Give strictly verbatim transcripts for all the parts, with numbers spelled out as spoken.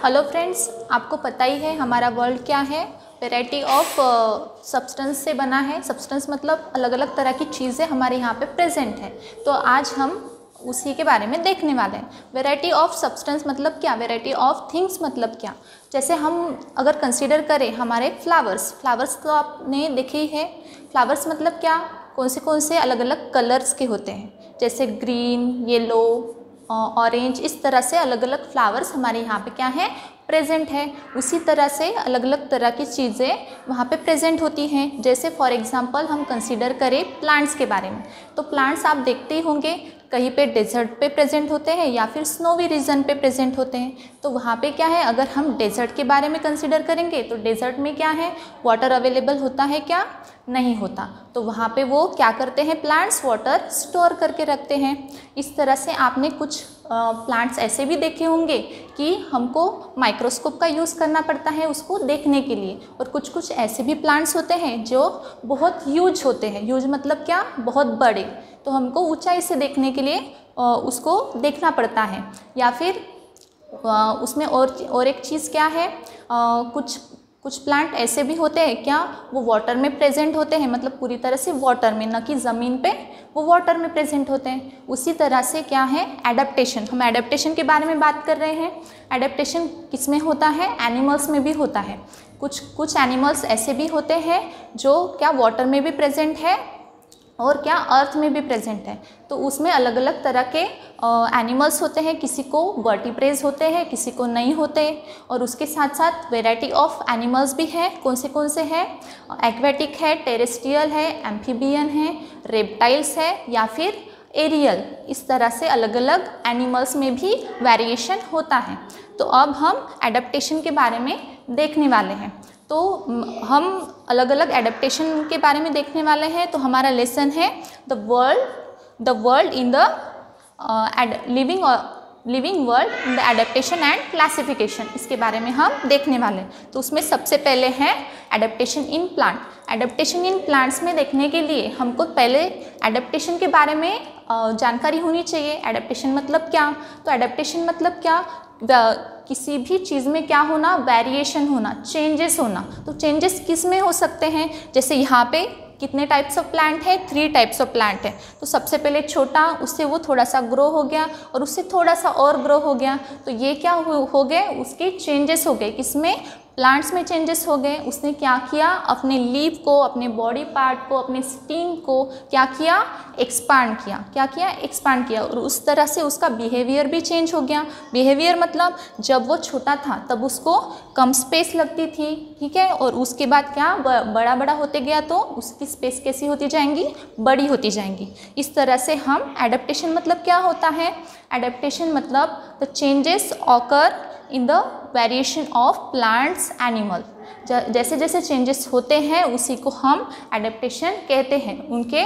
Hello friends, आपको पता ही है हमारा वर्ल्ड क्या है। वैरायटी ऑफ सब्सटेंस से बना है। सब्सटेंस मतलब अलग अलग तरह की चीज़ें हमारे यहाँ पे प्रेजेंट है। तो आज हम उसी के बारे में देखने वाले हैं। वैरायटी ऑफ सब्सटेंस मतलब क्या, वैरायटी ऑफ थिंग्स मतलब क्या। जैसे हम अगर कंसीडर करें हमारे फ्लावर्स, फ्लावर्स तो आपने देखे ही है। फ्लावर्स मतलब क्या, कौन से कौन से अलग अलग कलर्स के होते हैं, जैसे ग्रीन, येलो, ऑरेंज, इस तरह से अलग अलग फ्लावर्स हमारे यहाँ पे क्या है, प्रेजेंट है। उसी तरह से अलग अलग तरह की चीज़ें वहाँ पे प्रेजेंट होती हैं। जैसे फॉर एग्जांपल हम कंसीडर करें प्लांट्स के बारे में, तो प्लांट्स आप देखते ही होंगे कहीं पे डेजर्ट पे प्रेजेंट होते हैं या फिर स्नोवी रीजन पे प्रेजेंट होते हैं। तो वहाँ पे क्या है, अगर हम डेजर्ट के बारे में कंसीडर करेंगे तो डेजर्ट में क्या है, वाटर अवेलेबल होता है क्या, नहीं होता। तो वहाँ पे वो क्या करते हैं, प्लांट्स वाटर स्टोर करके रखते हैं। इस तरह से आपने कुछ प्लांट्स ऐसे भी देखे होंगे कि हमको माइक्रोस्कोप का यूज़ करना पड़ता है उसको देखने के लिए, और कुछ कुछ ऐसे भी प्लांट्स होते हैं जो बहुत ह्यूज होते हैं। ह्यूज मतलब क्या, बहुत बड़े, तो हमको ऊंचाई से देखने के लिए उसको देखना पड़ता है। या फिर उसमें और और एक चीज़ क्या है, कुछ कुछ प्लांट ऐसे भी होते हैं क्या, वो वाटर में प्रेजेंट होते हैं, मतलब पूरी तरह से वाटर में, न कि ज़मीन पे, वो वाटर में प्रेजेंट होते हैं। उसी तरह से क्या है, एडेप्टेशन। हम एडेप्टेशन के बारे में बात कर रहे हैं। एडेप्टेशन किस में होता है, एनिमल्स में भी होता है। कुछ कुछ एनिमल्स ऐसे भी होते हैं जो क्या वाटर में भी प्रेजेंट है और क्या अर्थ में भी प्रेजेंट है। तो उसमें अलग अलग तरह के एनिमल्स होते हैं, किसी को वर्टिब्रेज होते हैं, किसी को नहीं होते। और उसके साथ साथ वैरायटी ऑफ एनिमल्स भी है। कौन से कौन से हैं, एक्वेटिक है, टेरेस्ट्रियल है, एम्फीबियन है, रेप्टाइल्स है या फिर एरियल। इस तरह से अलग अलग एनिमल्स में भी वेरिएशन होता है। तो अब हम एडेप्टेशन के बारे में देखने वाले हैं। तो हम अलग अलग एडेप्टेशन के बारे में देखने वाले हैं। तो हमारा लेसन है the world the world in the living living world in the adaptation and classification, इसके बारे में हम देखने वाले हैं। तो उसमें सबसे पहले है adaptation in plant. Adaptation in plants में देखने के लिए हमको पहले एडेप्टेशन के बारे में जानकारी होनी चाहिए। एडेप्टेशन मतलब क्या, तो एडेप्टेशन मतलब क्या, किसी भी चीज़ में क्या होना, वेरिएशन होना, चेंजेस होना। तो चेंजेस किस में हो सकते हैं, जैसे यहाँ पे कितने टाइप्स ऑफ प्लांट है, थ्री टाइप्स ऑफ प्लांट है। तो सबसे पहले छोटा, उससे वो थोड़ा सा ग्रो हो गया और उससे थोड़ा सा और ग्रो हो गया। तो ये क्या हो, हो गए, उसके चेंजेस हो गए। किसमें, प्लांट्स में चेंजेस हो गए। उसने क्या किया, अपने लीफ को, अपने बॉडी पार्ट को, अपने स्टीम को क्या किया, एक्सपांड किया। क्या किया, एक्सपांड किया। और उस तरह से उसका बिहेवियर भी चेंज हो गया। बिहेवियर मतलब जब वो छोटा था तब उसको कम स्पेस लगती थी, ठीक है, और उसके बाद क्या, बड़ा बड़ा होते गया तो उसकी स्पेस कैसी होती जाएंगी, बड़ी होती जाएंगी। इस तरह से हम एडेप्टेशन मतलब क्या होता है, एडेप्टेशन मतलब the changes occur in the variation of plants animal. जैसे जैसे चेंजेस होते हैं उसी को हम एडेप्टेशन कहते हैं, उनके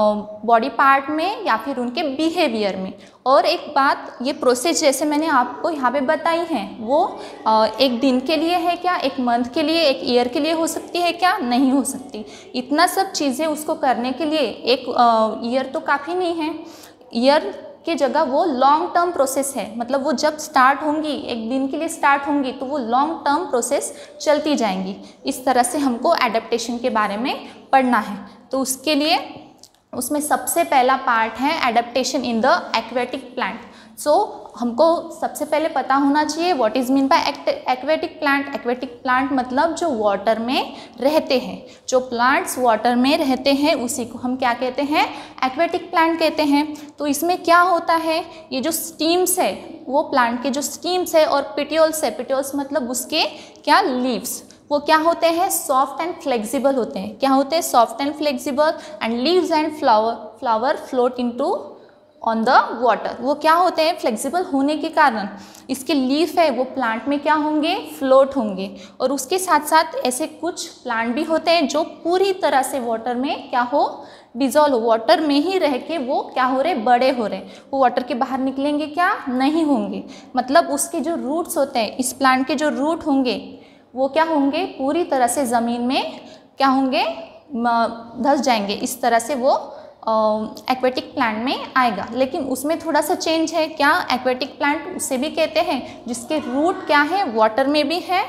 बॉडी पार्ट में या फिर उनके बिहेवियर में। और एक बात, ये प्रोसेस जैसे मैंने आपको यहाँ पे बताई है वो आ, एक दिन के लिए है क्या, एक मंथ के लिए, एक ईयर के लिए हो सकती है क्या, नहीं हो सकती। इतना सब चीज़ें उसको करने के लिए एक ईयर तो काफ़ी नहीं है। ईयर की जगह वो लॉन्ग टर्म प्रोसेस है, मतलब वो जब स्टार्ट होंगी, एक दिन के लिए स्टार्ट होंगी तो वो लॉन्ग टर्म प्रोसेस चलती जाएंगी। इस तरह से हमको एडेप्टेशन के बारे में पढ़ना है। तो उसके लिए उसमें सबसे पहला पार्ट है adaptation in the aquatic plant. So हमको सबसे पहले पता होना चाहिए what is mean by aquatic plant. Aquatic plant मतलब जो वाटर में रहते हैं, जो प्लांट्स वाटर में रहते हैं उसी को हम क्या कहते हैं, एक्वेटिक प्लांट कहते हैं। तो इसमें क्या होता है, ये जो स्टीम्स है, वो प्लांट के जो स्टीम्स है और पिटियोल्स है, पिटियोल्स मतलब उसके क्या, लीव्स, वो क्या होते हैं, सॉफ्ट एंड फ्लेक्सिबल होते हैं। क्या होते हैं, soft and flexible. And leaves and flower flower float into on the water. वो क्या होते हैं, फ्लेक्सिबल होने के कारण इसके लीफ है वो प्लांट में क्या होंगे, फ्लोट होंगे। और उसके साथ साथ ऐसे कुछ प्लांट भी होते हैं जो पूरी तरह से वाटर में क्या हो, डिजॉल्व हो, वाटर में ही रह के वो क्या हो रहे, बड़े हो रहे। वो वाटर के बाहर निकलेंगे क्या, नहीं होंगे। मतलब उसके जो रूट्स होते हैं, इस प्लांट के जो रूट होंगे वो क्या होंगे, पूरी तरह से ज़मीन में क्या होंगे, धंस जाएंगे। इस तरह से वो एक्वेटिक प्लांट में आएगा। लेकिन उसमें थोड़ा सा चेंज है। क्या? एक्वेटिक प्लांट उसे भी कहते हैं जिसके रूट क्या है, वाटर में भी है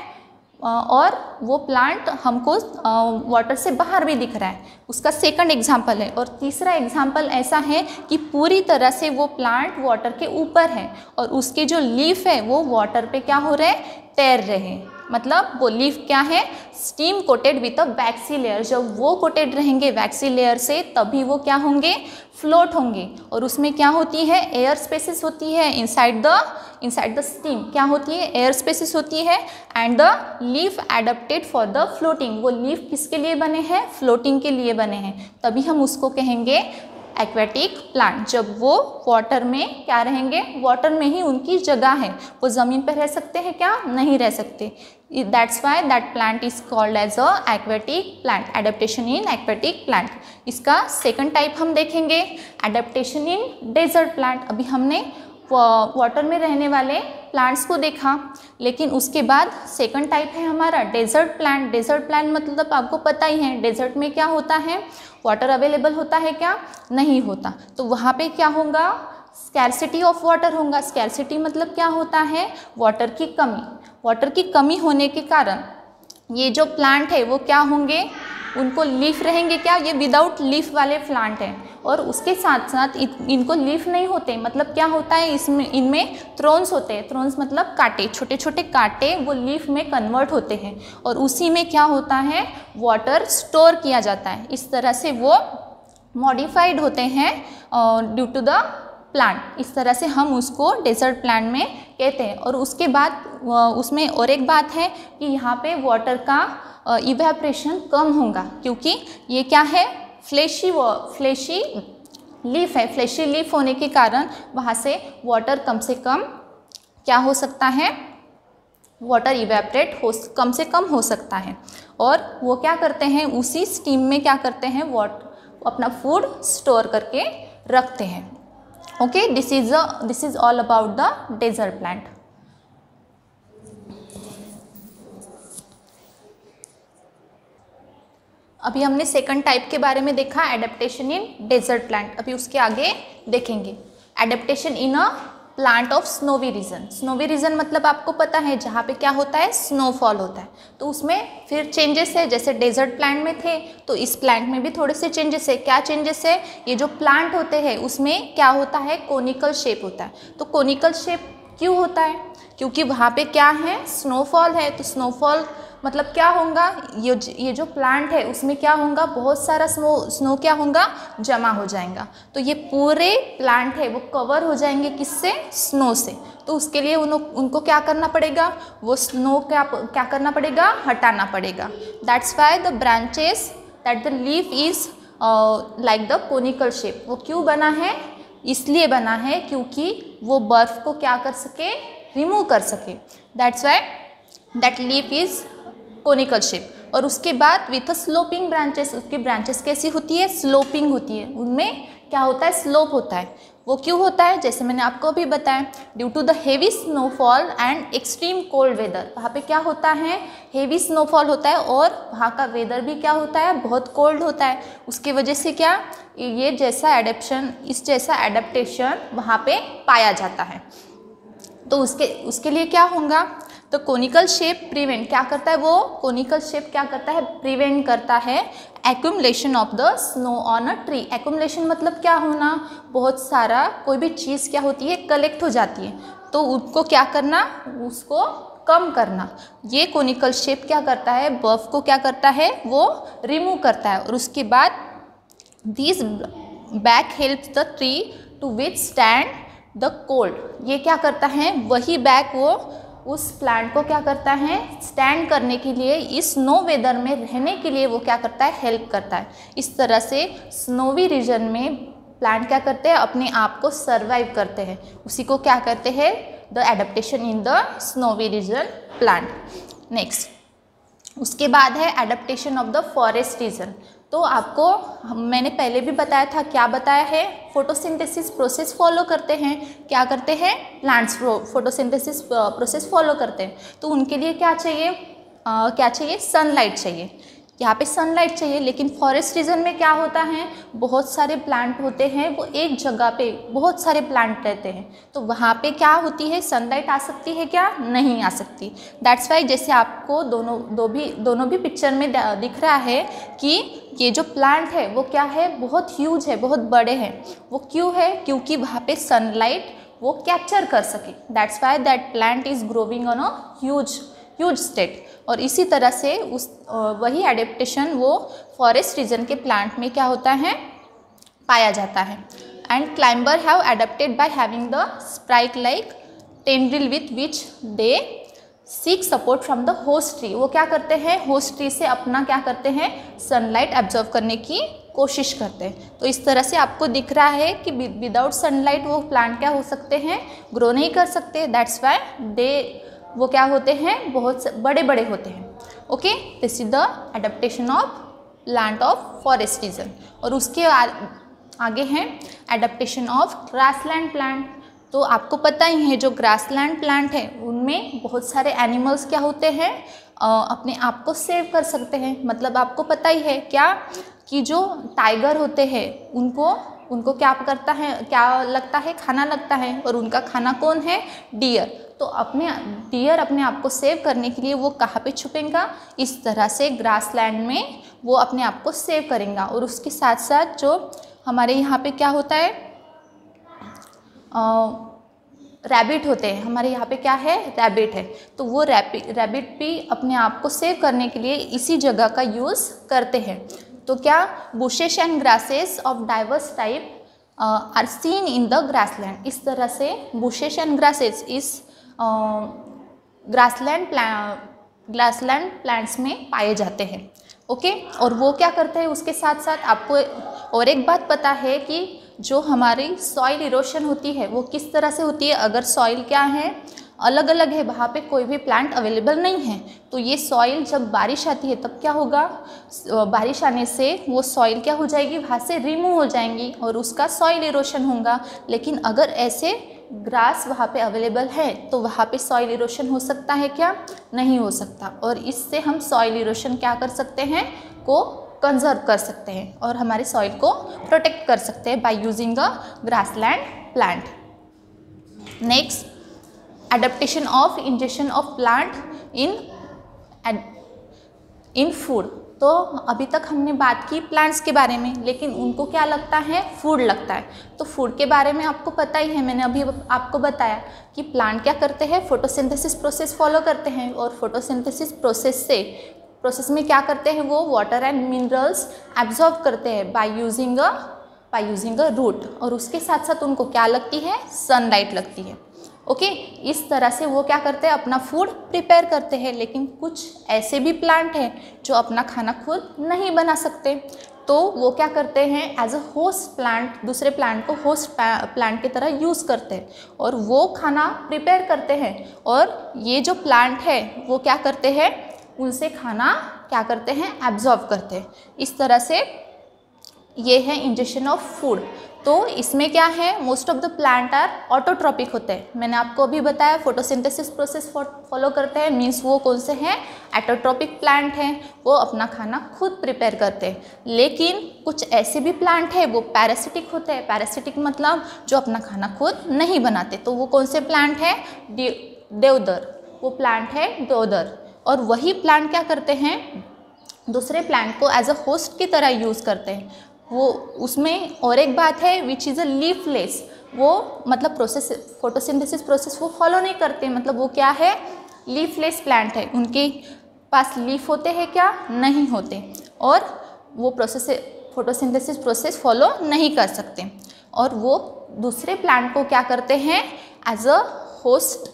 और वो प्लांट हमको वाटर से बाहर भी दिख रहा है, उसका सेकंड एग्जाम्पल है। और तीसरा एग्जाम्पल ऐसा है कि पूरी तरह से वो प्लांट वाटर के ऊपर है और उसके जो लीफ है वो वाटर पे क्या हो रहे हैं, तैर रहे हैं। मतलब वो लीफ क्या है, stem coated with a waxy layer. जब वो कोटेड रहेंगे वैक्सी लेयर से तभी वो क्या होंगे, फ्लोट होंगे। और उसमें क्या होती है, एयर स्पेसिस होती है inside the inside the stem. क्या होती है, एयर स्पेसिस होती है। And the leaf adapted for the floating. वो लीफ किसके लिए बने हैं, फ्लोटिंग के लिए बने हैं। तभी हम उसको कहेंगे एक्वेटिक प्लांट। जब वो वाटर में क्या रहेंगे, वाटर में ही उनकी जगह है, वो ज़मीन पर रह सकते हैं क्या, नहीं रह सकते। That's why that plant is called as a aquatic plant. Adaptation in aquatic plant. इसका सेकंड टाइप हम देखेंगे, एडेप्टेशन इन डेजर्ट प्लांट। अभी हमने वाटर में रहने वाले प्लांट्स को देखा, लेकिन उसके बाद सेकंड टाइप है हमारा डेजर्ट प्लांट। डेजर्ट प्लांट मतलब आपको पता ही है, डेजर्ट में क्या होता है, वाटर अवेलेबल होता है क्या, नहीं होता। तो वहाँ पे क्या होगा, स्कैरसिटी ऑफ वाटर होगा। स्कैरसिटी मतलब क्या होता है, वाटर की कमी। वाटर की कमी होने के कारण ये जो प्लांट है वो क्या होंगे, उनको लीफ रहेंगे क्या, ये विदाउट लीफ वाले प्लांट हैं। और उसके साथ साथ इनको लीफ नहीं होते, मतलब क्या होता है, इसमें इनमें थ्रोन्स होते हैं। थ्रोन्स मतलब कांटे, छोटे छोटे कांटे वो लीफ में कन्वर्ट होते हैं और उसी में क्या होता है, वाटर स्टोर किया जाता है। इस तरह से वो मॉडिफाइड होते हैं ड्यू टू द प्लांट। इस तरह से हम उसको डेजर्ट प्लांट में कहते हैं। और उसके बाद उसमें और एक बात है कि यहाँ पे वाटर का इवेपोरेशन कम होगा, क्योंकि ये क्या है, फ्लैशी फ्लैशी लीफ है। फ्लैशी लीफ होने के कारण वहाँ से वाटर कम से कम क्या हो सकता है, वाटर इवेपोरेट हो कम से कम हो सकता है। और वो क्या करते हैं, उसी स्टीम में क्या करते हैं, वाटर अपना फूड स्टोर करके रखते हैं। Okay, this is a this is all about the desert plant. अभी हमने सेकंड टाइप के बारे में देखा, एडेप्टेशन इन डेजर्ट प्लांट। अभी उसके आगे देखेंगे adaptation in a plant of snowy region. Snowy region मतलब आपको पता है जहाँ पे क्या होता है, स्नोफॉल होता है। तो उसमें फिर चेंजेस है, जैसे डेजर्ट प्लांट में थे तो इस प्लांट में भी थोड़े से चेंजेस है। क्या चेंजेस है, ये जो प्लांट होते हैं उसमें क्या होता है, कोनिकल शेप होता है। तो कोनिकल शेप क्यों होता है, क्योंकि वहाँ पे क्या है, स्नोफॉल है। तो स्नोफॉल मतलब क्या होगा, ये ये जो प्लांट है उसमें क्या होगा, बहुत सारा स्नो स्नो क्या होगा, जमा हो जाएगा। तो ये पूरे प्लांट है वो कवर हो जाएंगे किससे, स्नो से। तो उसके लिए उन, उनको क्या करना पड़ेगा, वो स्नो क्या क्या करना पड़ेगा, हटाना पड़ेगा। That's why the branches that the leaf is like the conical shape. वो क्यों बना है, इसलिए बना है क्योंकि वो बर्फ को क्या कर सके, रिमूव कर सके। That's why that leaf is conical shape. और उसके बाद विथ अ स्लोपिंग ब्रांचेस, उसकी ब्रांचेस कैसी होती है, स्लोपिंग होती है। उनमें क्या होता है, स्लोप होता है। वो क्यों होता है, जैसे मैंने आपको अभी बताया, due to the heavy snowfall and extreme cold weather. वहाँ पे क्या होता है, हेवी स्नोफॉल होता है और वहाँ का वेदर भी क्या होता है, बहुत कोल्ड होता है। उसकी वजह से क्या, ये जैसा एडेप्शन इस जैसा एडेप्टेशन वहाँ पे पाया जाता है। तो उसके उसके लिए क्या होगा, तो कोनिकल शेप प्रिवेंट क्या करता है, वो कोनिकल शेप क्या करता है, प्रिवेंट करता है accumulation of the snow on a tree. Accumulation मतलब क्या होना, बहुत सारा कोई भी चीज़ क्या होती है, कलेक्ट हो जाती है, तो उसको क्या करना, उसको कम करना। ये कोनिकल शेप क्या करता है, बर्फ को क्या करता है, वो रिमूव करता है। और उसके बाद this back helps the tree to withstand the cold. ये क्या करता है, वही बैक वो उस प्लांट को क्या करता है, स्टैंड करने के लिए, इस स्नो वेदर में रहने के लिए वो क्या करता है, हेल्प करता है। इस तरह से स्नोवी रीजन में प्लांट क्या करते हैं, अपने आप को सर्वाइव करते हैं। उसी को क्या कहते हैं, the adaptation in the snowy region plant. Next उसके बाद है adaptation of the forest region. तो आपको मैंने पहले भी बताया था, क्या बताया है, फोटोसिंथेसिस प्रोसेस फॉलो करते हैं। क्या करते हैं, प्लांट्स फोटोसिंथेसिस प्रोसेस फॉलो करते हैं। तो उनके लिए क्या चाहिए, आ, क्या चाहिए, सनलाइट चाहिए। यहाँ पे सनलाइट चाहिए, लेकिन फॉरेस्ट रीजन में क्या होता है, बहुत सारे प्लांट होते हैं, वो एक जगह पे बहुत सारे प्लांट रहते हैं, तो वहाँ पे क्या होती है, सनलाइट आ सकती है क्या, नहीं आ सकती। दैट्स वाई जैसे आपको दोनों दो भी दोनों भी पिक्चर में दिख रहा है कि ये जो प्लांट है वो क्या है, बहुत ह्यूज है, बहुत बड़े हैं। वो क्यों है, क्योंकि वहाँ पे सनलाइट वो कैप्चर कर सके। That's why that plant is growing on a huge huge state. और इसी तरह से उस वही एडेप्टेशन वो फॉरेस्ट रीजन के प्लांट में क्या होता है, पाया जाता है। And climber have adapted by having the spike like tendril with which they seek support from the host tree. वो क्या करते हैं, होस्ट ट्री से अपना क्या करते हैं, सनलाइट एब्जॉर्व करने की कोशिश करते हैं। तो इस तरह से आपको दिख रहा है कि विदाउट सनलाइट वो प्लांट क्या हो सकते हैं, ग्रो नहीं कर सकते। दैट्स वाई दे वो क्या होते हैं, बहुत बड़े बड़े होते हैं। Okay, this is the adaptation of plant of forest region. और उसके आ, आगे हैं एडेप्टेशन ऑफ ग्रासलैंड प्लांट। तो आपको पता ही है जो ग्रासलैंड प्लांट है उनमें बहुत सारे एनिमल्स क्या होते हैं, अपने आप को सेव कर सकते हैं। मतलब आपको पता ही है क्या कि जो टाइगर होते हैं उनको उनको क्या करता है, क्या लगता है, खाना लगता है, और उनका खाना कौन है, डियर। तो अपने डियर अपने आप को सेव करने के लिए वो कहाँ पे छुपेगा, इस तरह से ग्रासलैंड में वो अपने आप को सेव करेगा। और उसके साथ साथ जो हमारे यहाँ पे क्या होता है, रैबिट होते हैं, हमारे यहाँ पे क्या है, रैबिट है। तो वो रैबिट रैबिट भी अपने आप को सेव करने के लिए इसी जगह का यूज़ करते हैं। तो क्या, bushes and grasses of diverse type are seen in the grassland. इस तरह से बुशेस एंड ग्रासेस इस ग्रासलैंड प्लांट ग्रासलैंड प्लांट्स में पाए जाते हैं। ओके, और वो क्या करते हैं, उसके साथ साथ आपको और एक बात पता है कि जो हमारी सॉइल इरोशन होती है वो किस तरह से होती है। अगर सॉइल क्या है, अलग अलग है, वहाँ पे कोई भी प्लांट अवेलेबल नहीं है, तो ये सॉइल जब बारिश आती है तब क्या होगा, बारिश आने से वो सॉइल क्या हो जाएगी, वहाँ से रिमूव हो जाएंगी और उसका सॉइल इरोशन होगा। लेकिन अगर ऐसे ग्रास वहाँ पे अवेलेबल है तो वहाँ पे सॉइल इरोशन हो सकता है क्या, नहीं हो सकता। और इससे हम सॉइल इरोशन क्या कर सकते हैं, को कंजर्व कर सकते हैं और हमारे सॉइल को प्रोटेक्ट कर सकते हैं by using a grassland plant. Next, adaptation of injection of plant in in food. तो अभी तक हमने बात की प्लांट्स के बारे में, लेकिन उनको क्या लगता है, फूड लगता है। तो फूड के बारे में आपको पता ही है, मैंने अभी आपको बताया कि प्लांट क्या करते हैं, फोटोसिंथेसिस प्रोसेस फॉलो करते हैं। और फोटोसिंथेसिस प्रोसेस से प्रोसेस में क्या करते हैं, वो वाटर एंड मिनरल्स एब्जॉर्ब करते हैं by using a by using a root. और उसके साथ साथ उनको क्या लगती है, सनलाइट लगती है। ओके okay, इस तरह से वो क्या करते हैं, अपना फूड प्रिपेयर करते हैं। लेकिन कुछ ऐसे भी प्लांट हैं जो अपना खाना खुद नहीं बना सकते, तो वो क्या करते हैं, एज अ होस्ट प्लांट दूसरे प्लांट को होस्ट प्लांट की तरह यूज़ करते हैं और वो खाना प्रिपेयर करते हैं। और ये जो प्लांट है वो क्या करते हैं, उनसे खाना क्या करते हैं, एब्जॉर्ब करते हैं। इस तरह से ये है इंजेक्शन ऑफ फूड। तो इसमें क्या है, most of the plant are autotrophic होते हैं। मैंने आपको अभी बताया फोटोसिंथेसिस प्रोसेस फॉलो करते हैं, मीन्स वो कौन से हैं, एटोट्रॉपिक प्लांट हैं, वो अपना खाना खुद प्रिपेयर करते हैं। लेकिन कुछ ऐसे भी प्लांट है वो पैरासिटिक होते हैं। पैरासिटिक मतलब जो अपना खाना खुद नहीं बनाते। तो वो कौन से प्लांट है, देवदार, वो प्लांट है देवदार। और वही प्लांट क्या करते हैं, दूसरे प्लांट को एज अ होस्ट की तरह यूज़ करते हैं। वो उसमें और एक बात है, विच इज़ अ लीफलेस, वो मतलब प्रोसेस फोटोसिंथेसिस प्रोसेस वो फॉलो नहीं करते। मतलब वो क्या है, लीफलेस प्लांट है, उनके पास लीफ होते हैं क्या, नहीं होते, और वो प्रोसेस फोटोसिंथेसिस प्रोसेस फॉलो नहीं कर सकते। और वो दूसरे प्लांट को क्या करते हैं, एज अ होस्ट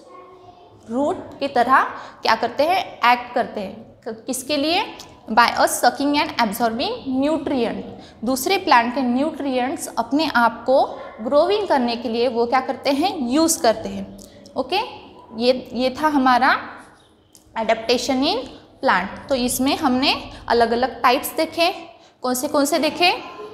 रूट की तरह क्या करते हैं, एक्ट करते हैं। किसके लिए, by a sucking and absorbing nutrient. दूसरे प्लांट के न्यूट्रिएंट्स अपने आप को ग्रोविंग करने के लिए वो क्या करते हैं, यूज़ करते हैं। ओके, ये ये था हमारा एडेप्टेशन इन प्लांट। तो इसमें हमने अलग अलग टाइप्स देखे। कौन से कौन से देखे,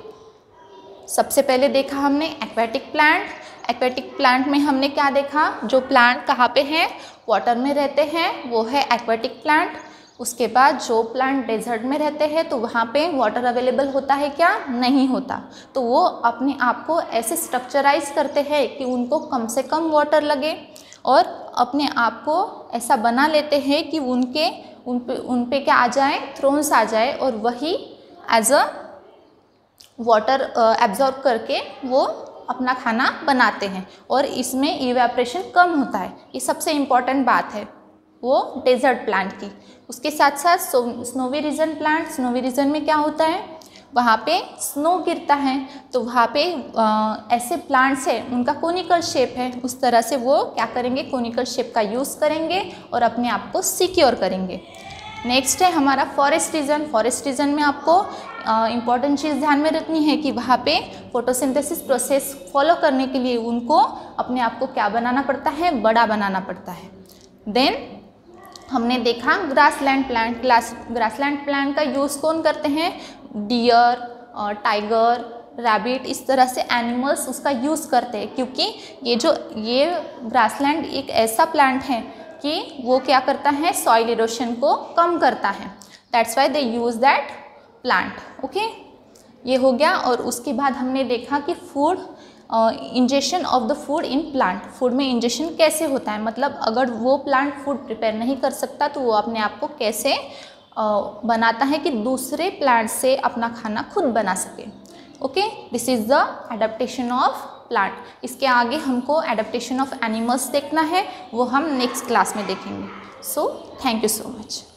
सबसे पहले देखा हमने एक्वेटिक प्लांट। एक्वेटिक प्लांट में हमने क्या देखा, जो प्लांट कहाँ पे हैं, वाटर में रहते हैं, वो है एक्वेटिक प्लांट। उसके बाद जो प्लांट डेजर्ट में रहते हैं तो वहाँ पे वाटर अवेलेबल होता है क्या? नहीं होता। तो वो अपने आप को ऐसे स्ट्रक्चराइज करते हैं कि उनको कम से कम वाटर लगे और अपने आप को ऐसा बना लेते हैं कि उनके उन पे उन पे क्या आ जाए? थ्रोन्स आ जाए और वही एज अ वाटर एब्जॉर्ब करके वो अपना खाना बनाते हैं और इसमें इवेपोरेशन कम होता है। ये सबसे इम्पॉर्टेंट बात है वो डेजर्ट प्लांट की। उसके साथ साथ snowy region plant, snowy region में क्या होता है? वहाँ पे स्नो गिरता है तो वहाँ पे आ, ऐसे प्लांट्स है उनका कोनिकल शेप है, उस तरह से वो क्या करेंगे? कोनिकल शेप का यूज़ करेंगे और अपने आप को सिक्योर करेंगे। नेक्स्ट है हमारा फॉरेस्ट रीजन। फॉरेस्ट रीजन में आपको इम्पॉर्टेंट चीज़ ध्यान में रखनी है कि वहाँ पे फोटोसिंथेसिस प्रोसेस फॉलो करने के लिए उनको अपने आप को क्या बनाना पड़ता है? बड़ा बनाना पड़ता है। देन हमने देखा grassland plant. Grass grassland plant का यूज़ कौन करते हैं? डियर, टाइगर, रैबिट, इस तरह से एनिमल्स उसका यूज़ करते हैं क्योंकि ये जो ये ग्रासलैंड एक ऐसा प्लांट है कि वो क्या करता है? सॉइल इरोशन को कम करता है। That's why they use that plant. Okay, ये हो गया। और उसके बाद हमने देखा कि food injection of the food in plant. Food में इंजेक्शन कैसे होता है, मतलब अगर वो प्लांट फूड प्रिपेयर नहीं कर सकता तो वो अपने आप को कैसे uh, बनाता है कि दूसरे प्लांट से अपना खाना खुद बना सके। Okay, this is the adaptation of plant. इसके आगे हमको एडेप्टेशन ऑफ एनिमल्स देखना है, वो हम नेक्स्ट क्लास में देखेंगे। So thank you so much.